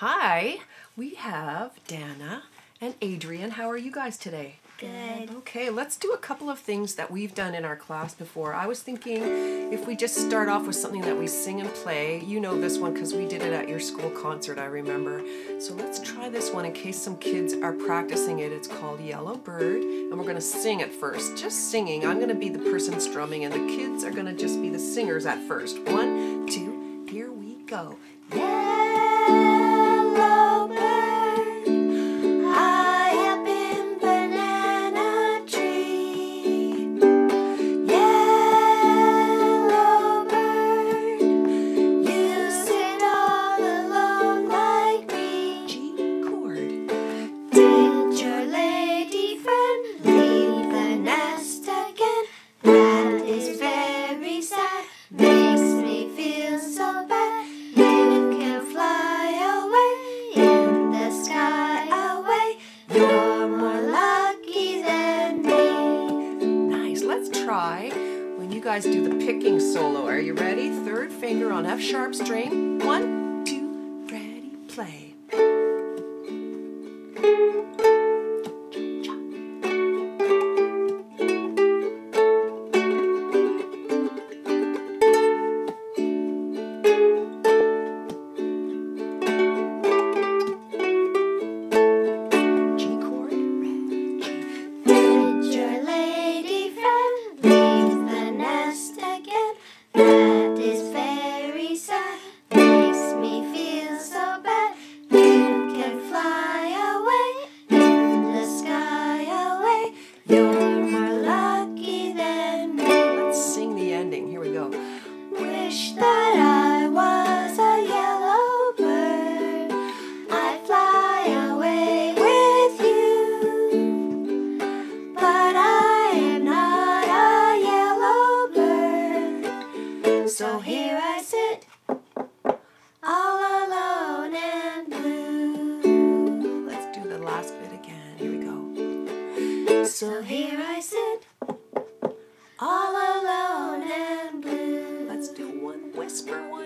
Hi, we have Dana and Adrian. How are you guys today? Good. Okay, let's do a couple of things that we've done in our class before. I was thinking if we just start off with something that we sing and play. You know this one because we did it at your school concert, I remember. So let's try this one in case some kids are practicing it. It's called Yellow Bird, and we're going to sing it first. Just singing. I'm going to be the person strumming, and the kids are going to just be the singers at first. 1, 2, here we go. Yellow bird, high up in banana tree. Yellow bird, you sit all alone like me. G chord. Did your lady friend leave the nest again? That is very sad, makes me feel so bad. You can fly away in the sky away. You're more lucky than me. Nice. Let's try when you guys do the picking solo. Are you ready? Third finger on F sharp string. 1, 2, ready, play. G chord, red, G. Did your lady friend leave the nest again? That is very sad, makes me feel so bad. You can fly away in the sky away. You're more lucky than me. Let's sing the ending. Here we go. Wish that I was a yellow bird. I'd fly away with you. But I am not a yellow bird. So here I sit, all alone and blue. Let's do the last bit again. Here we go. So here I sit, all alone and blue. Let's do one whisper one.